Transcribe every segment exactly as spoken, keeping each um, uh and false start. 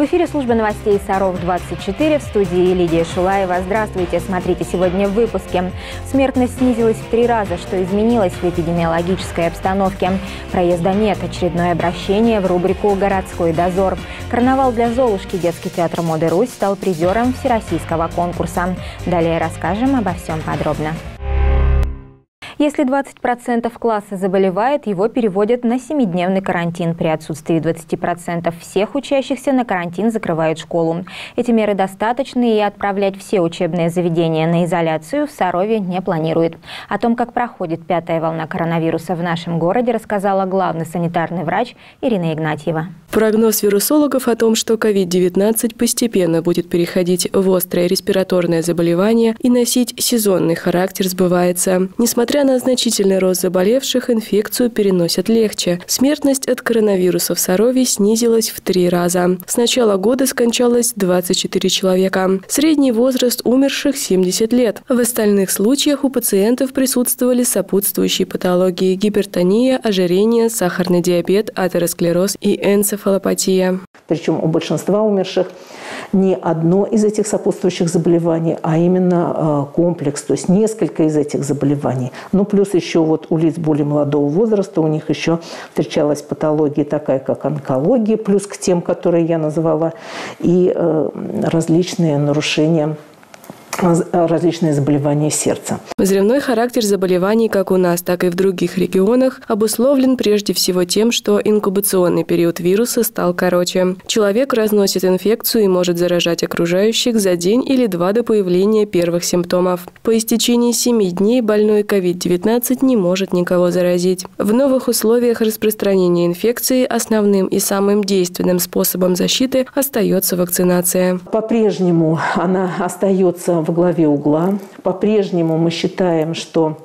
В эфире служба новостей Саров двадцать четыре, в студии Лидия Шулаева. Здравствуйте, смотрите сегодня в выпуске. Смертность снизилась в три раза, что изменилось в эпидемиологической обстановке. Проезда нет, очередное обращение в рубрику «Городской дозор». Карнавал для Золушки детский театр моды «Русь» стал призером всероссийского конкурса. Далее расскажем обо всем подробно. Если двадцать процентов класса заболевает, его переводят на семидневный карантин. При отсутствии двадцати процентов всех учащихся на карантин закрывают школу. Эти меры достаточны, и отправлять все учебные заведения на изоляцию в Сарове не планирует. О том, как проходит пятая волна коронавируса в нашем городе, рассказала главный санитарный врач Ирина Игнатьева. Прогноз вирусологов о том, что ковид девятнадцать постепенно будет переходить в острое респираторное заболевание и носить сезонный характер, сбывается. Несмотря на значительный рост заболевших, инфекцию переносят легче. Смертность от коронавируса в Сарове снизилась в три раза. С начала года скончалось двадцать четыре человека. Средний возраст умерших – семьдесят лет. В остальных случаях у пациентов присутствовали сопутствующие патологии – гипертония, ожирение, сахарный диабет, атеросклероз и энцефалопатия. Причем у большинства умерших не одно из этих сопутствующих заболеваний, а именно комплекс, то есть несколько из этих заболеваний. Ну, плюс еще вот у лиц более молодого возраста у них еще встречалась патология такая, как онкология, плюс к тем, которые я назвала, и э, различные нарушения, различные заболевания сердца. Взрывной характер заболеваний как у нас, так и в других регионах обусловлен прежде всего тем, что инкубационный период вируса стал короче. Человек разносит инфекцию и может заражать окружающих за день или два до появления первых симптомов. По истечении семи дней больной ковид девятнадцать не может никого заразить. В новых условиях распространения инфекции основным и самым действенным способом защиты остается вакцинация. По-прежнему она остается во главе угла. По-прежнему мы считаем, что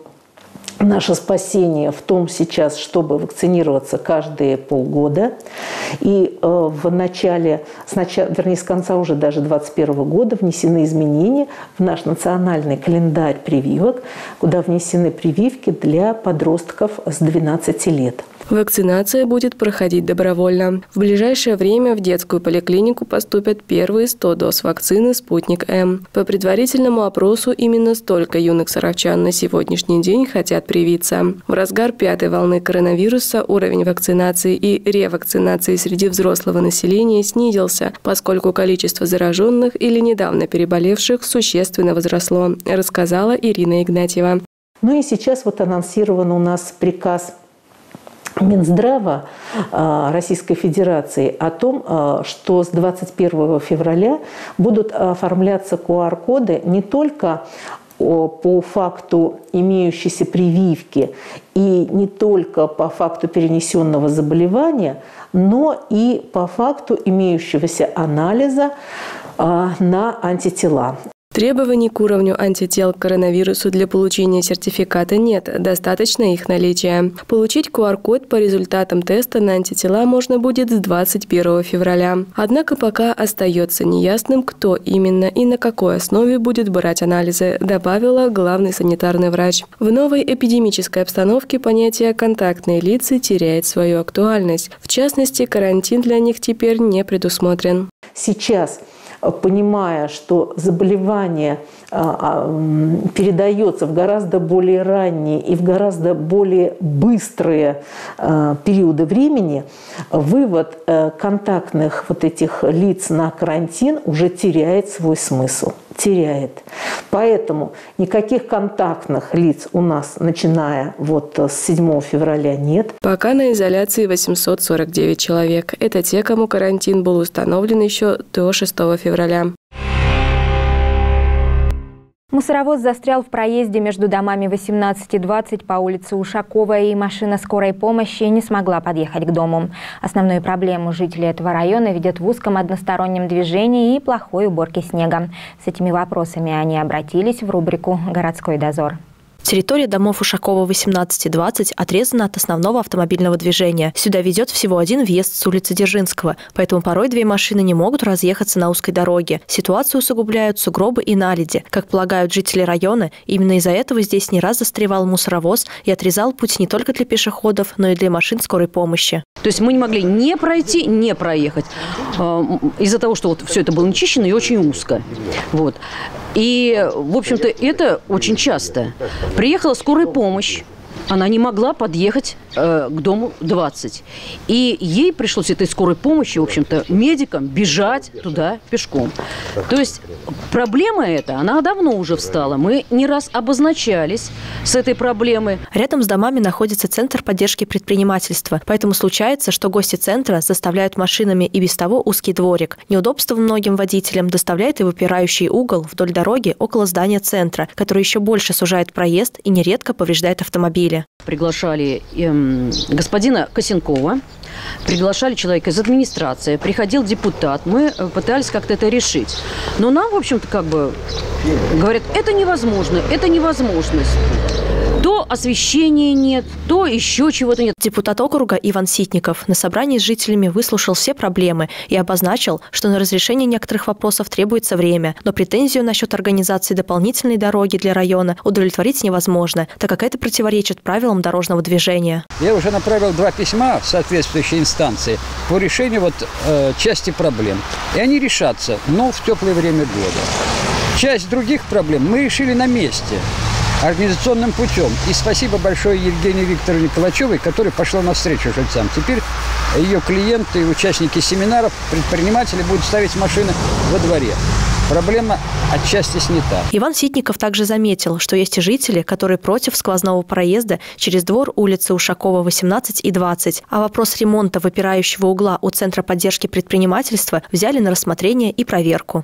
наше спасение в том сейчас, чтобы вакцинироваться каждые полгода. И э, в начале, с начала, вернее, с конца уже даже двадцать первого года внесены изменения в наш национальный календарь прививок, куда внесены прививки для подростков с двенадцати лет. Вакцинация будет проходить добровольно. В ближайшее время в детскую поликлинику поступят первые сто доз вакцины «Спутник-М». По предварительному опросу именно столько юных саровчан на сегодняшний день хотят привиться. В разгар пятой волны коронавируса уровень вакцинации и ревакцинации среди взрослого населения снизился, поскольку количество зараженных или недавно переболевших существенно возросло, рассказала Ирина Игнатьева. Ну и сейчас вот анонсирован у нас приказ Минздрава Российской Федерации о том, что с двадцать первого февраля будут оформляться ку ар коды не только по факту имеющейся прививки и не только по факту перенесенного заболевания, но и по факту имеющегося анализа на антитела. Требований к уровню антител к коронавирусу для получения сертификата нет, достаточно их наличия. Получить ку ар код по результатам теста на антитела можно будет с двадцать первого февраля. Однако пока остается неясным, кто именно и на какой основе будет брать анализы, добавила главный санитарный врач. В новой эпидемической обстановке понятие «контактные лица» теряет свою актуальность. В частности, карантин для них теперь не предусмотрен. Сейчас, понимая, что заболевание передается в гораздо более ранние и в гораздо более быстрые периоды времени, вывод контактных вот этих лиц на карантин уже теряет свой смысл. Теряет. Поэтому никаких контактных лиц у нас, начиная вот с седьмого февраля, нет. Пока на изоляции восемьсот сорок девять человек. Это те, кому карантин был установлен еще до шестого февраля. Мусоровоз застрял в проезде между домами восемнадцать и двадцать по улице Ушакова, и машина скорой помощи не смогла подъехать к дому. Основную проблему жители этого района видят в узком одностороннем движении и плохой уборке снега. С этими вопросами они обратились в рубрику «Городской дозор». Территория домов Ушакова восемнадцать и двадцать отрезана от основного автомобильного движения. Сюда ведет всего один въезд с улицы Дзержинского, поэтому порой две машины не могут разъехаться на узкой дороге. Ситуацию усугубляют сугробы и наледи. Как полагают жители района, именно из-за этого здесь не раз застревал мусоровоз и отрезал путь не только для пешеходов, но и для машин скорой помощи. То есть мы не могли не пройти, не проехать. Из-за того, что вот все это было нечищено и очень узко. Вот. И, в общем-то, это очень часто. Приехала скорая помощь. Она не могла подъехать э, к дому двадцать. И ей пришлось этой скорой помощи, в общем-то, медикам бежать туда пешком. То есть проблема эта, она давно уже встала. Мы не раз обозначались с этой проблемой. Рядом с домами находится центр поддержки предпринимательства. Поэтому случается, что гости центра заставляют машинами и без того узкий дворик. Неудобство многим водителям доставляет и выпирающий угол вдоль дороги около здания центра, который еще больше сужает проезд и нередко повреждает автомобили. Приглашали эм, господина Косенкова, приглашали человека из администрации, приходил депутат. Мы пытались как-то это решить. Но нам, в общем-то, как бы говорят, это невозможно, это невозможность. То освещения нет, то еще чего-то нет. Депутат округа Иван Ситников на собрании с жителями выслушал все проблемы и обозначил, что на разрешение некоторых вопросов требуется время, но претензию насчет организации дополнительной дороги для района удовлетворить невозможно, так как это противоречит правилам дорожного движения. Я уже направил два письма в соответствующие инстанции по решению вот, э, части проблем. И они решатся, но в теплое время года. Часть других проблем мы решили на месте, организационным путем. И спасибо большое Евгении Викторовне Калачевой, которая пошла навстречу жильцам. Теперь ее клиенты и участники семинаров, предприниматели будут ставить машины во дворе. Проблема отчасти снята. Иван Ситников также заметил, что есть и жители, которые против сквозного проезда через двор улицы Ушакова восемнадцать и двадцать. А вопрос ремонта выпирающего угла у Центра поддержки предпринимательства взяли на рассмотрение и проверку.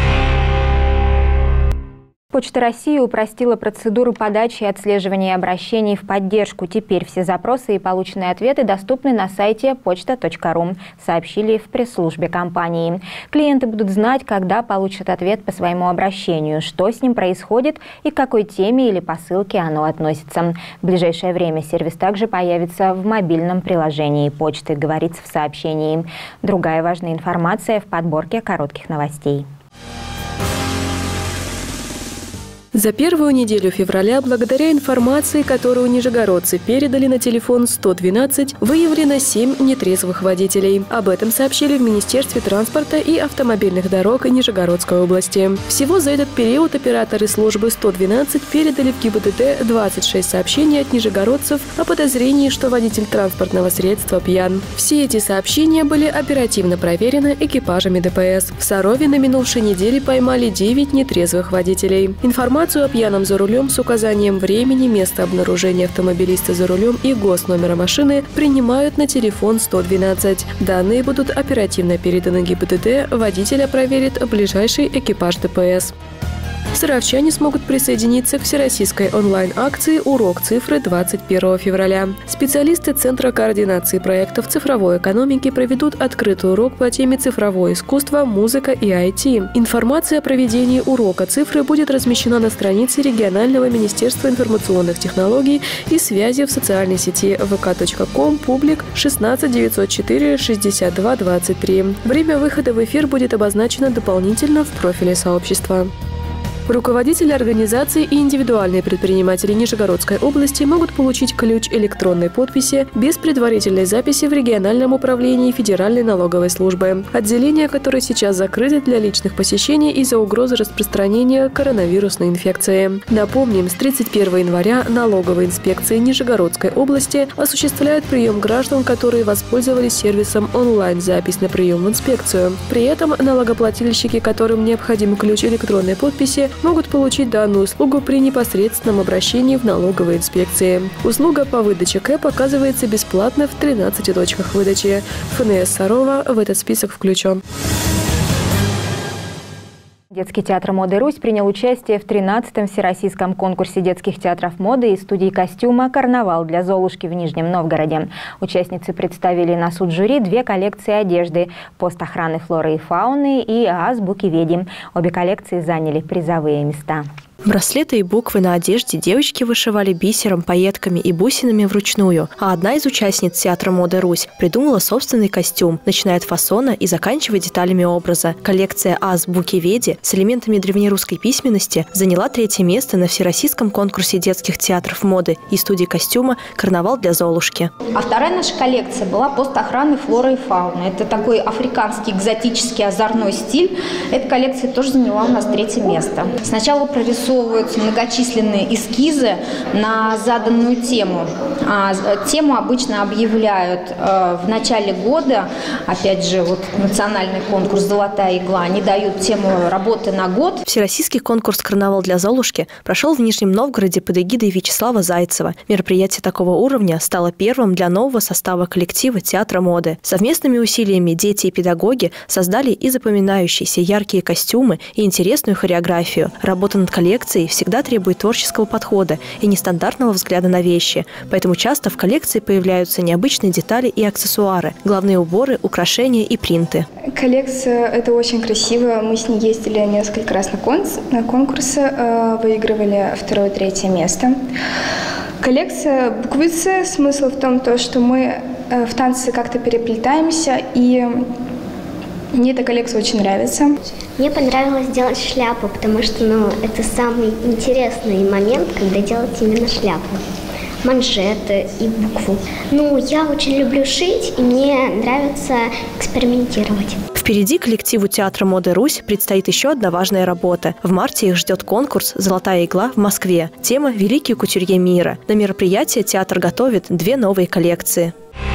Почта России упростила процедуру подачи и отслеживания обращений в поддержку. Теперь все запросы и полученные ответы доступны на сайте почта точка ру, сообщили в пресс-службе компании. Клиенты будут знать, когда получат ответ по своему обращению, что с ним происходит и к какой теме или посылке оно относится. В ближайшее время сервис также появится в мобильном приложении почты, говорится в сообщении. Другая важная информация в подборке коротких новостей. За первую неделю февраля, благодаря информации, которую нижегородцы передали на телефон сто двенадцать, выявлено семь нетрезвых водителей. Об этом сообщили в Министерстве транспорта и автомобильных дорог Нижегородской области. Всего за этот период операторы службы сто двенадцать передали в ГИБДД двадцать шесть сообщений от нижегородцев о подозрении, что водитель транспортного средства пьян. Все эти сообщения были оперативно проверены экипажами ДПС. В Сарове на минувшей неделе поймали девять нетрезвых водителей. Информация Информацию о пьяном за рулем с указанием времени, места обнаружения автомобилиста за рулем и госномера машины принимают на телефон сто двенадцать. Данные будут оперативно переданы ГИБДД, водителя проверит ближайший экипаж ДПС. Саровчане смогут присоединиться к всероссийской онлайн-акции «Урок цифры» двадцать первого февраля. Специалисты Центра координации проектов цифровой экономики проведут открытый урок по теме «Цифровое искусство, музыка и ай ти». Информация о проведении урока цифры будет размещена на странице регионального Министерства информационных технологий и связи в социальной сети вэ ка точка ком публик шестнадцать девятьсот четыре шестьдесят два двадцать три. Время выхода в эфир будет обозначено дополнительно в профиле сообщества. Руководители организации и индивидуальные предприниматели Нижегородской области могут получить ключ электронной подписи без предварительной записи в региональном управлении Федеральной налоговой службы, отделения которое сейчас закрыто для личных посещений из-за угрозы распространения коронавирусной инфекции. Напомним, с тридцать первого января налоговая инспекция Нижегородской области осуществляет прием граждан, которые воспользовались сервисом онлайн-запись на прием в инспекцию. При этом налогоплательщики, которым необходим ключ электронной подписи, могут получить данную услугу при непосредственном обращении в налоговой инспекции. Услуга по выдаче КЭП оказывается бесплатно в тринадцати точках выдачи. эф эн эс Сарова в этот список включен. Детский театр моды «Русь» принял участие в тринадцатом всероссийском конкурсе детских театров моды и студий костюма «Карнавал» для Золушки в Нижнем Новгороде. Участницы представили на суд жюри две коллекции одежды – «Пост охраны флоры и фауны» и «Азбуки Веди». Обе коллекции заняли призовые места. Браслеты и буквы на одежде девочки вышивали бисером, пайетками и бусинами вручную, а одна из участниц театра моды «Русь» придумала собственный костюм, начиная от фасона и заканчивая деталями образа. Коллекция «Азбуки Веди» с элементами древнерусской письменности заняла третье место на всероссийском конкурсе детских театров моды и студии костюма «Карнавал для Золушки». А вторая наша коллекция была постохраны флоры и фауны. Это такой африканский экзотический озорной стиль. Эта коллекция тоже заняла у нас третье место. Сначала прорисовывали многочисленные эскизы на заданную тему. А, тему обычно объявляют э, в начале года. Опять же, вот национальный конкурс «Золотая игла». Они дают тему работы на год. Всероссийский конкурс «Карнавал для Золушки» прошел в Нижнем Новгороде под эгидой Вячеслава Зайцева. Мероприятие такого уровня стало первым для нового состава коллектива театра моды. Совместными усилиями дети и педагоги создали и запоминающиеся яркие костюмы, и интересную хореографию. Работа над коллекцией всегда требует творческого подхода и нестандартного взгляда на вещи. Поэтому часто в коллекции появляются необычные детали и аксессуары, главные уборы, украшения и принты. Коллекция – это очень красиво. Мы с ней ездили несколько раз на, конкурс, на конкурсы, выигрывали второе, третье место. Коллекция буквицы. Смысл в том, что мы в танце как-то переплетаемся, и мне эта коллекция очень нравится. Мне понравилось делать шляпу, потому что ну, это самый интересный момент, когда делать именно шляпу. Манжеты и букву. Ну, я очень люблю шить, и мне нравится экспериментировать. Впереди коллективу театра моды «Русь» предстоит еще одна важная работа. В марте их ждет конкурс «Золотая игла» в Москве. Тема «Великие кутюрье мира». На мероприятие театр готовит две новые коллекции.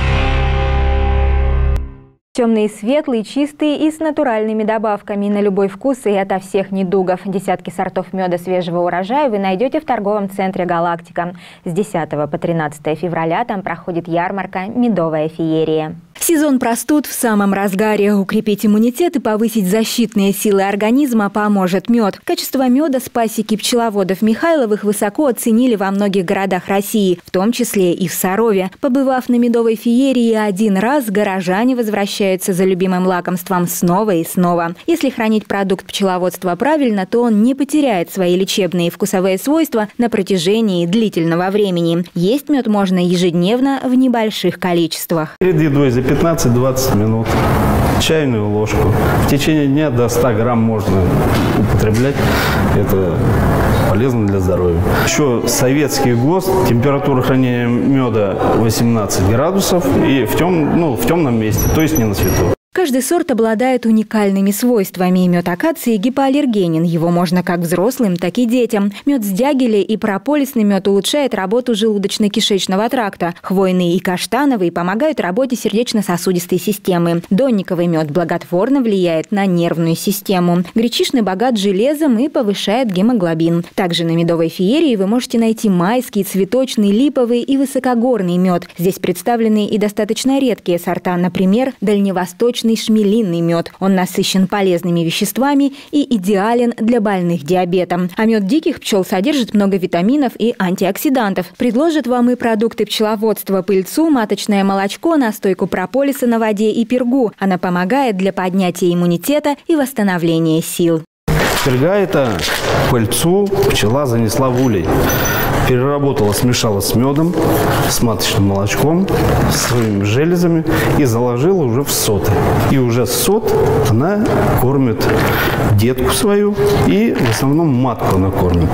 Темные, светлые, чистые и с натуральными добавками на любой вкус и ото всех недугов. Десятки сортов меда свежего урожая вы найдете в торговом центре «Галактика». С десятого по тринадцатое февраля там проходит ярмарка «Медовая феерия». Сезон простуд в самом разгаре. Укрепить иммунитет и повысить защитные силы организма поможет мед. Качество меда с пасеки пчеловодов Михайловых высоко оценили во многих городах России, в том числе и в Сарове. Побывав на медовой феерии один раз, горожане возвращаются за любимым лакомством снова и снова. Если хранить продукт пчеловодства правильно, то он не потеряет свои лечебные и вкусовые свойства на протяжении длительного времени. Есть мед можно ежедневно в небольших количествах. Перед едой за пятнадцать-двадцать минут чайную ложку. В течение дня до ста грамм можно употреблять. Это полезно для здоровья. Еще советский ГОСТ, температура хранения меда восемнадцать градусов и в, тем, ну, в темном месте, то есть не на свету. Каждый сорт обладает уникальными свойствами. Мед акации гипоаллергенен. Его можно как взрослым, так и детям. Мед с дягеля и прополисный мед улучшает работу желудочно-кишечного тракта. Хвойный и каштановый помогают работе сердечно-сосудистой системы. Донниковый мед благотворно влияет на нервную систему. Гречишный богат железом и повышает гемоглобин. Также на медовой феерии вы можете найти майский, цветочный, липовый и высокогорный мед. Здесь представлены и достаточно редкие сорта, например, дальневосточный шмелиный мед. Он насыщен полезными веществами и идеален для больных диабетом. А мед диких пчел содержит много витаминов и антиоксидантов. Предложит вам и продукты пчеловодства: пыльцу, маточное молочко, настойку прополиса на воде и пергу. Она помогает для поднятия иммунитета и восстановления сил. Перга – это пыльцу пчела занесла в улей. Переработала, смешала с медом, с маточным молочком, с своими железами и заложила уже в соты. И уже сот она кормит детку свою и в основном матку она кормит.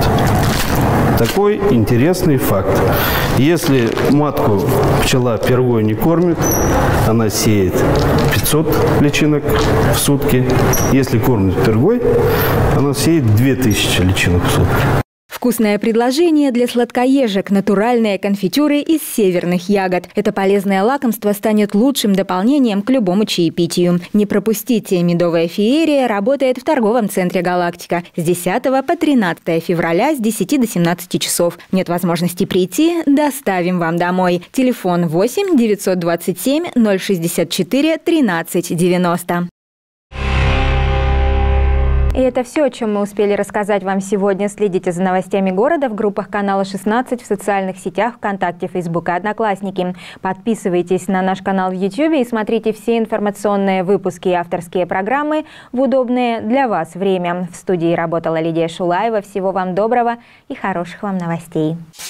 Такой интересный факт. Если матку пчела пергой не кормит, она сеет пятьсот личинок в сутки. Если кормит пергой, она сеет две тысячи личинок в сутки. Вкусное предложение для сладкоежек – натуральные конфитюры из северных ягод. Это полезное лакомство станет лучшим дополнением к любому чаепитию. Не пропустите, медовая феерия работает в торговом центре «Галактика» с десятого по тринадцатое февраля с десяти до семнадцати часов. Нет возможности прийти – доставим вам домой. Телефон восемь девятьсот двадцать семь ноль шестьдесят четыре тринадцать девяносто. И это все, о чем мы успели рассказать вам сегодня. Следите за новостями города в группах канала шестнадцать, в социальных сетях ВКонтакте, Фейсбук и Одноклассники. Подписывайтесь на наш канал в Ютьюбе и смотрите все информационные выпуски и авторские программы в удобное для вас время. В студии работала Лидия Шулаева. Всего вам доброго и хороших вам новостей.